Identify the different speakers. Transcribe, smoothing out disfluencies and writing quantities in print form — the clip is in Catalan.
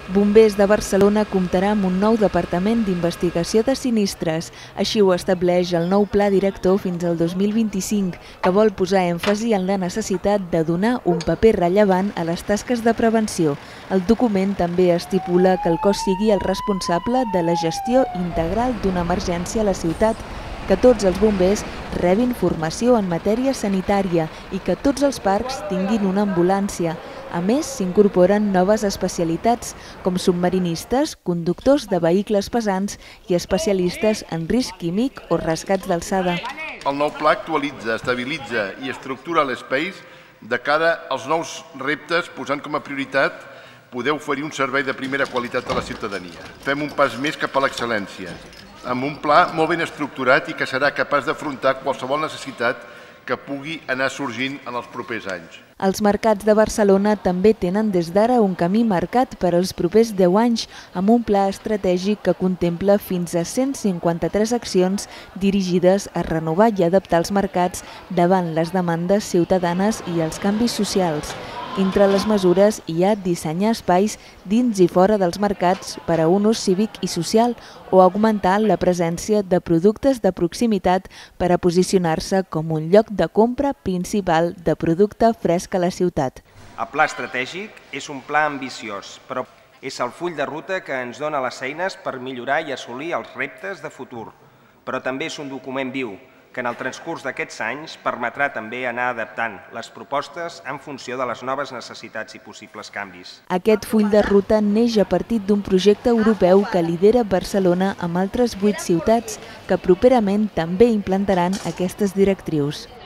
Speaker 1: Bombers de Barcelona comptarà amb un nou departament d'investigació de sinistres. Així ho estableix el nou pla director fins al 2025, que vol posar èmfasi en la necessitat de donar un paper rellevant a les tasques de prevenció. El document també estipula que el cos sigui el responsable de la gestió integral d'una emergència a la ciutat, que tots els bombers rebin formació en matèria sanitària i que tots els parcs tinguin una ambulància. A més, s'incorporen noves especialitats, com submarinistes, conductors de vehicles pesants i especialistes en risc químic o rescats d'alçada.
Speaker 2: El nou pla actualitza, estabilitza i estructura l'Space de cara als nous reptes, posant com a prioritat poder oferir un servei de primera qualitat a la ciutadania. Fem un pas més cap a l'excel·lència, amb un pla molt ben estructurat i que serà capaç d'afrontar qualsevol necessitat que pugui anar sorgint en els propers anys.
Speaker 1: Els mercats de Barcelona també tenen des d'ara un camí marcat per als propers 10 anys, amb un pla estratègic que contempla fins a 153 accions dirigides a renovar i adaptar els mercats davant les demandes ciutadanes i els canvis socials. Entre les mesures hi ha dissenyar espais dins i fora dels mercats per a un ús cívic i social o augmentar la presència de productes de proximitat per a posicionar-se com un lloc de compra principal de producte fresc a la ciutat.
Speaker 3: El pla estratègic és un pla ambiciós, però és el full de ruta que ens dona les eines per millorar i assolir els reptes de futur. Però també és un document viu, que en el transcurs d'aquests anys permetrà també anar adaptant les propostes en funció de les noves necessitats i possibles canvis.
Speaker 1: Aquest full de ruta neix a partir d'un projecte europeu que lidera Barcelona amb altres 8 ciutats que properament també implantaran aquestes directrius.